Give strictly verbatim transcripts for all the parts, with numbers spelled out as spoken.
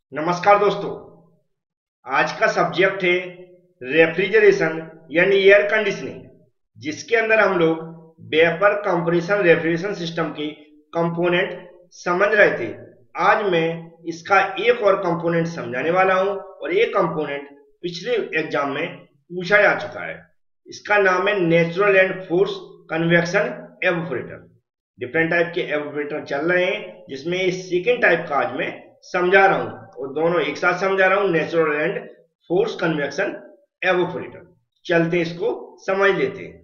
नमस्कार दोस्तों। आज का सब्जेक्ट है रेफ्रिजरेशन यानी एयर कंडीशनिंग, जिसके अंदर हम लोग वेपर कंप्रेशन रेफ्रिजरेशन सिस्टम के कंपोनेंट समझ रहे थे। आज मैं इसका एक और कंपोनेंट समझाने वाला हूं और ये कंपोनेंट पिछले एग्जाम में पूछा जा चुका है। इसका नाम है natural and force convection evaporator. Different type के एवापोरेटर चल रहे हैं, जिसमें सेकेंड टाइप का आज मैं समझा रहा हूं और दोनों एक साथ समझा रहा हूं, natural and force convection evaporator. चलते इसको समझ लेते हैं।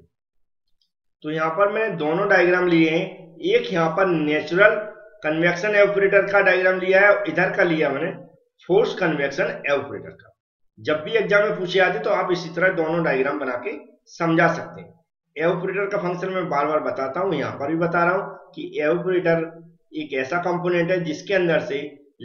तो यहां पर मैंने दोनों डायग्राम लिए हैं। एक यहां पर नेचुरल कन्वेक्शन एवापोरेटर का डायग्राम लिया है, इधर का लिया मैंने फोर्स कन्वेक्शन एवापोरेटर का। जब भी एग्जाम में पूछे जाते तो आप इसी तरह दोनों डायग्राम बना के समझा सकते हैं। एवापोरेटर का फंक्शन मैं बार बार बताता हूं, यहां पर भी बता रहा हूं कि एवापोरेटर एक ऐसा कंपोनेंट है जिसके अंदर से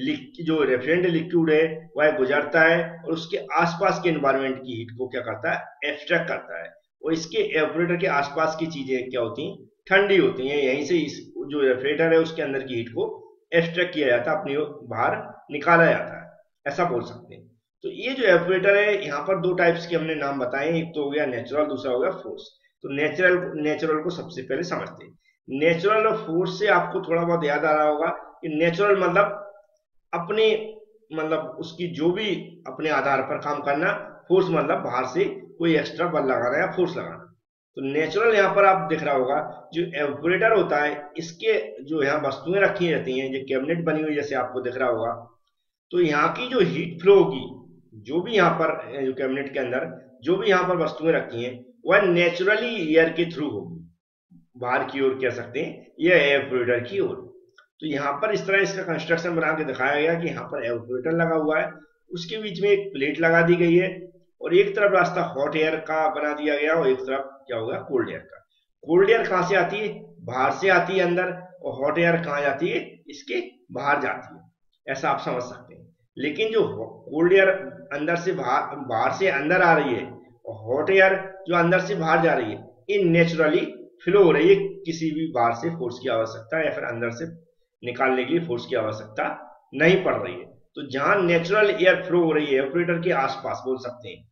जो रेफ्रिजरेंट लिक्विड है वह गुजरता है और उसके आसपास के एनवायरनमेंट की हीट को क्या करता है, एक्सट्रैक्ट करता है। और इसके एवापोरेटर के आसपास की चीजें क्या होती हैं, ठंडी होती हैं। यहीं से इस जो रेफ्रिजरेटर है उसके अंदर की हीट को एक्सट्रैक्ट किया जाता है, अपनी बाहर निकाला जाता है, ऐसा बोल सकते हैं। तो ये जो एवापोरेटर है, यहाँ पर दो टाइप्स के हमने नाम बताए, एक तो हो गया नेचुरल, दूसरा हो गया फोर्स। तो नेचुरल नेचुरल को सबसे पहले समझते हैं। नेचुरल और फोर्स से आपको थोड़ा बहुत याद आ रहा होगा कि नेचुरल मतलब अपने मतलब उसकी जो भी अपने आधार पर काम करना, फोर्स मतलब बाहर से कोई एक्स्ट्रा बल लगाना या फोर्स लगाना। तो नेचुरल यहाँ पर आप दिख रहा होगा जो एवापोरेटर होता है, इसके जो यहाँ वस्तुएं रखी रहती हैं, जो कैबिनेट बनी हुई जैसे आपको दिख रहा होगा, तो यहाँ की जो हीट फ्लो होगी, जो भी यहाँ पर जो कैबिनेट के अंदर जो भी यहाँ पर वस्तुएं रखी हैं वह नेचुरली एयर के थ्रू होगी, बाहर की ओर कह सकते हैं, यह एवापोरेटर की ओर। तो यहाँ पर इस तरह इसका कंस्ट्रक्शन बना के दिखाया गया कि यहाँ पर एवापोरेटर लगा हुआ है, उसके बीच में एक प्लेट लगा दी गई है और एक तरफ रास्ता हॉट एयर का बना दिया गया और एक तरफ क्या होगा, कोल्ड एयर का। कोल्ड एयर कहाँ से आती है, बाहर से आती है अंदर, और हॉट एयर कहाँ जाती है, इसके बाहर जाती है, ऐसा आप समझ सकते हैं। लेकिन जो कोल्ड एयर अंदर से बाहर बाहर से अंदर आ रही है और हॉट एयर जो अंदर से बाहर जा रही है, ये नेचुरली फ्लो हो रही है, किसी भी बाहर से फोर्स की आवश्यकता या फिर अंदर से निकालने के लिए फोर्स की आवश्यकता नहीं पड़ रही है। तो जहां नेचुरल एयर फ्लो हो रही है एवापोरेटर के आसपास बोल सकते हैं,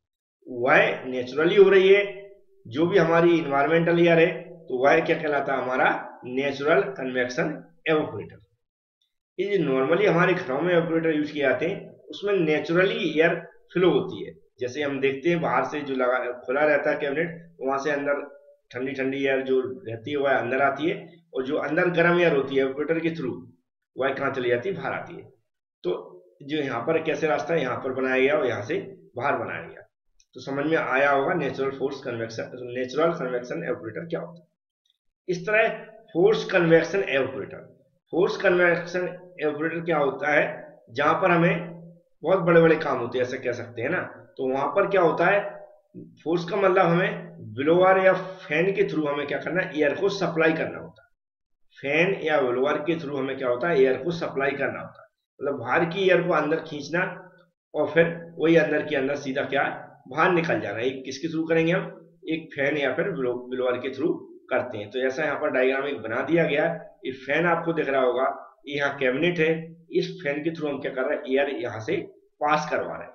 वह नेचुरली हो रही है। जो भी हमारी इन्वायरमेंटल एयर है तो वह क्या कहलाता है, हमारा नेचुरल कन्वेक्शन एवापोरेटर। ये जो नॉर्मली हमारे घरों में एवापोरेटर यूज किए जाते हैं उसमें नेचुरली एयर फ्लो होती है। जैसे हम देखते हैं बाहर से जो लगा खुला रहता है कैबिनेट, वहां से अंदर ठंडी ठंडी एयर जो रहती है वह अंदर आती है, और जो अंदर गर्म एयर होती है एवापोरेटर के थ्रू वह कहाँ चली जाती है, बाहर आती है। तो जो यहाँ पर कैसे रास्ता है, यहाँ पर बनाया गया और यहाँ से बाहर बनाया गया। तो समझ में आया होगा natural force convection natural convection evaporator क्या होता है। इस तरह force convection evaporator force convection evaporator क्या होता है, जहां पर हमें बहुत बड़े बड़े काम होते हैं, ऐसे कह सकते हैं ना। तो वहां पर क्या होता है, फोर्स का मतलब हमें ब्लोअर या फैन के थ्रू हमें क्या करना है, एयर को सप्लाई करना होता है। फैन या ब्लोअर के थ्रू हमें क्या होता है, एयर को सप्लाई करना होता है, मतलब बाहर की एयर को अंदर खींचना और फिर वही अंदर के अंदर सीधा क्या बाहर निकल जाना। एक किसके थ्रू करेंगे हम, एक फैन या फिर ब्लोअर के थ्रू करते हैं। तो ऐसा यहाँ पर डायग्राम एक बना दिया गया। ये फैन आपको दिख रहा होगा, यहाँ कैबिनेट है, इस फैन के थ्रू हम क्या कर रहे हैं, एयर यहाँ से पास करवा रहे हैं,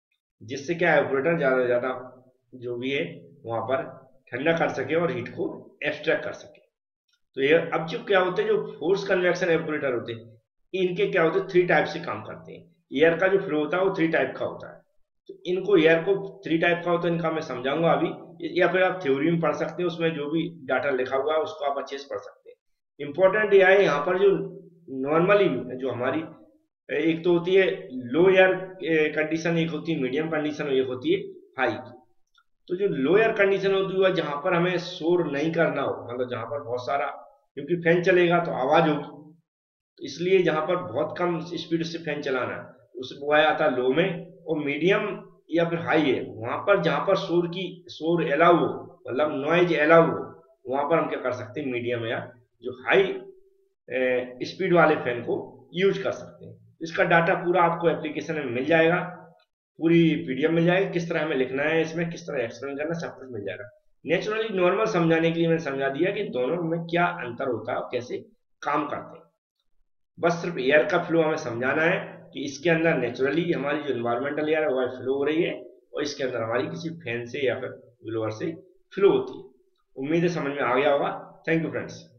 जिससे क्या एवापोरेटर ज्यादा से ज्यादा जो भी है वहां पर ठंडा कर सके और हीट को एक्सट्रैक्ट कर सके। तो ये अब जो क्या होते हैं, जो फोर्स कन्वेक्शन एवापोरेटर होते हैं, इनके क्या होते हैं, थ्री टाइप से काम करते हैं। एयर का जो फ्लो होता है वो थ्री टाइप का होता है। तो इनको एयर को थ्री टाइप का होता है, इनका मैं समझाऊंगा अभी, या फिर आप थ्योरी में पढ़ सकते हैं, उसमें जो भी डाटा लिखा हुआ है उसको आप अच्छे से पढ़ सकते हैं। इंपॉर्टेंट यह है यहाँ पर जो नॉर्मली जो हमारी एक तो होती है लो एयर कंडीशन, एक होती है मीडियम कंडीशन, एक होती है हाई की। तो जो लो एयर कंडीशन होती है जहां पर हमें शोर नहीं करना हो, मतलब जहां पर बहुत सारा, क्योंकि फैन चलेगा तो आवाज होगी, तो इसलिए जहां पर बहुत कम स्पीड से फैन चलाना है उस वो आता है लो में। और मीडियम या फिर हाई है, वहां पर जहां पर शोर की शोर अलाउ हो, मतलब नॉइज अलाउ हो, वहां पर हम क्या कर सकते हैं, मीडियम या जो हाई स्पीड वाले फैन को यूज कर सकते हैं। इसका डाटा पूरा आपको एप्लीकेशन में मिल जाएगा, पूरी पीडीएफ मिल जाएगी, किस तरह हमें लिखना है, इसमें किस तरह एक्सप्लेन करना, सब कुछ मिल जाएगा। नेचुरली नॉर्मल समझाने के लिए मैंने समझा दिया कि दोनों में क्या अंतर होता है और कैसे काम करते हैं। बस सिर्फ एयर का फ्लो हमें समझाना है कि इसके अंदर नेचुरली हमारी जो इन्वायरमेंटल एयर है वह फ्लो हो रही है और इसके अंदर हमारी किसी फैन से या फिर ब्लोअर से फ्लो होती है। उम्मीद है समझ में आ गया होगा। Thank you friends.